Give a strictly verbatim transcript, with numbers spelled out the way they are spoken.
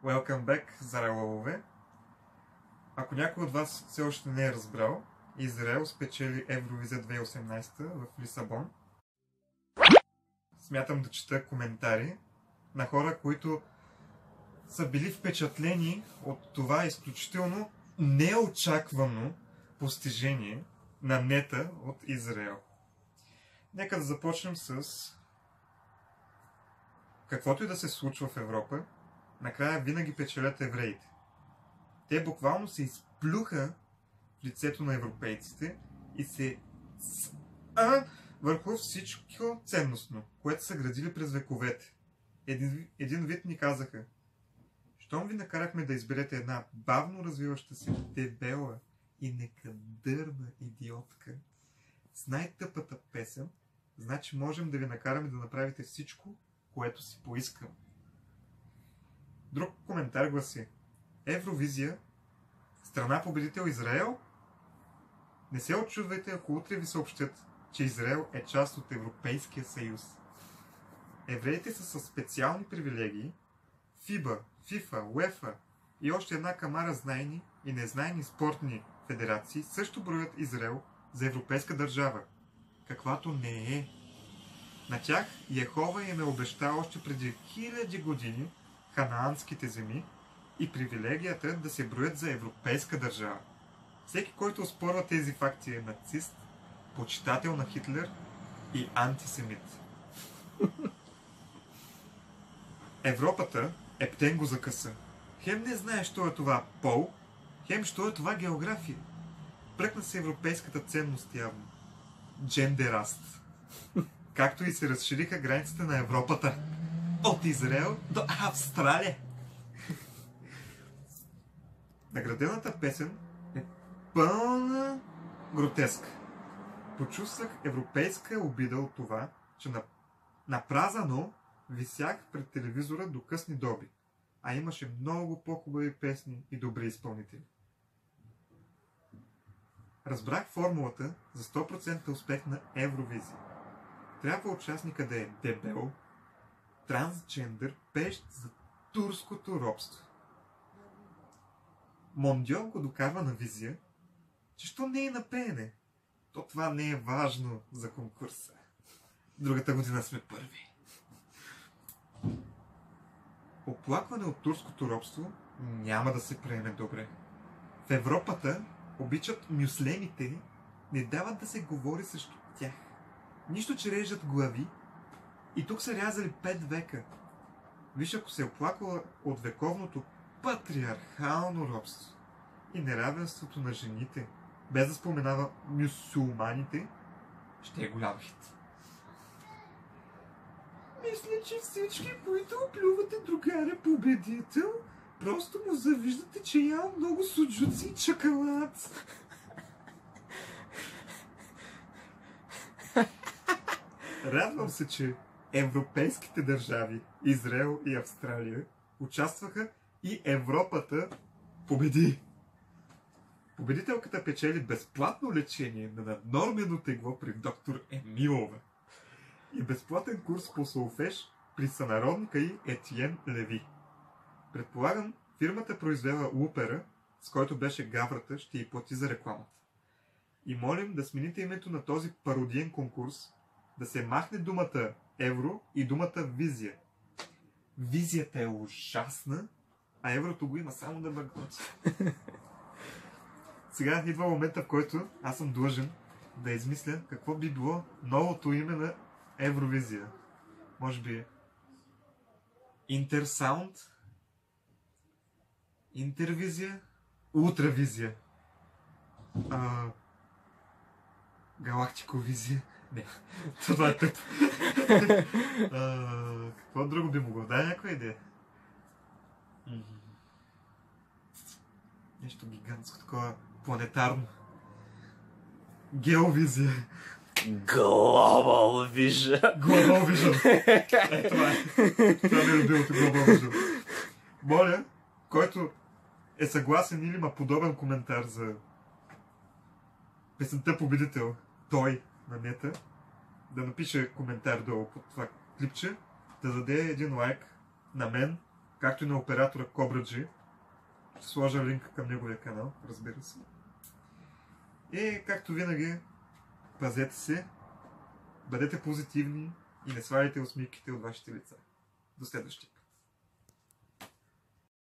Welcome back, зарайлове! Ако някой от вас все още не е разбрал, Израел спечели Евровизия две хиляди и осемнадесета в Лисабон. Смятам да чета коментари на хора, които са били впечатлени от това изключително неочаквано постижение на нета от Израел. Нека да започнем с каквото и да се случва в Европа, накрая винаги печелят евреите. Те буквално се изплюха в лицето на европейците и се а върху всичко ценностно, което са градили през вековете. Един, един вид ни казаха: щом ви накарахме да изберете една бавно развиваща се, дебела и некадърна идиотка с най-тъпата песен, значи можем да ви накараме да направите всичко, което си поискам. Друг коментар гласи: Евровизия, страна победител Израел? Не се очудвайте, ако утре ви съобщят, че Израел е част от Европейския съюз. Евреите са със специални привилегии. ФИБА, ФИФА, УЕФА и още една камара знайни и незнайни спортни федерации също броят Израел за европейска държава, каквато не е. На тях Йехова им е обещал още преди хиляди години ханаанските земи и привилегията да се броят за европейска държава. Всеки, който оспорва тези факти, е нацист, почитател на Хитлер и антисемит. Европата е птенго за къса. Хем не знае, що е това пол, хем що е това география. Пръкна се европейската ценност явно. Джендераст. Както и се разшириха границите на Европата. От Израел до Австралия. Наградената песен е пълна гротеска. Почувствах европейска обида от това, че на, напразано висях пред телевизора до късни доби, а имаше много по-хубави песни и добри изпълнители. Разбрах формулата за сто процента успех на Евровизия. Трябва участника да е дебел, трансджендър, пеещ за турското робство. Мондиол го докарва на визия, че що не е на пеене, то това не е важно за конкурса. Другата година сме първи. Оплакване от турското робство няма да се приеме добре. В Европата обичат мюслемите, не дават да се говори срещу тях. Нищо, че режат глави, и тук са рязали пет века. Виж, ако се оплаква от вековното патриархално робство и неравенството на жените, без да споменава мюсюлманите, ще е голям хит. Мисля, че всички, които оплювате другаря победител, просто му завиждате, че ял много суджуци и чакалат. Радвам се, че европейските държави, Израел и Австралия, участваха и Европата победи. Победителката печели безплатно лечение на наднормено тегло при доктор Емилова и безплатен курс по солфеж при сънародника й Етиен Леви. Предполагам, фирмата произвела лупера, с който беше гаврата, ще й плати за рекламата. И молим да смените името на този пародиен конкурс, да се махне думата евро и думата визия. Визията е ужасна, а еврото го има само да бъгнати. Сега идва момента, в който аз съм длъжен да измисля какво би било новото име на Евровизия. Може би Интерсаунд, Интервизия, Ултравизия, а, Галактиковизия. Не, това е тъп. Какво друго би могло? Дай някоя идея. Нещо гигантско, такова планетарно. Геовизия. Global Vision. Global Vision. Е, това е. Това ми е любимото Global Vision. Моля, който е съгласен или има подобен коментар за песента победител, той на нета, да напише коментар долу под това клипче, да даде един лайк на мен, както и на оператора Кобраджи. Ще сложа линк към неговия канал, разбира се. И както винаги, пазете се, бъдете позитивни и не сваляйте усмивките от вашите лица. До следващия.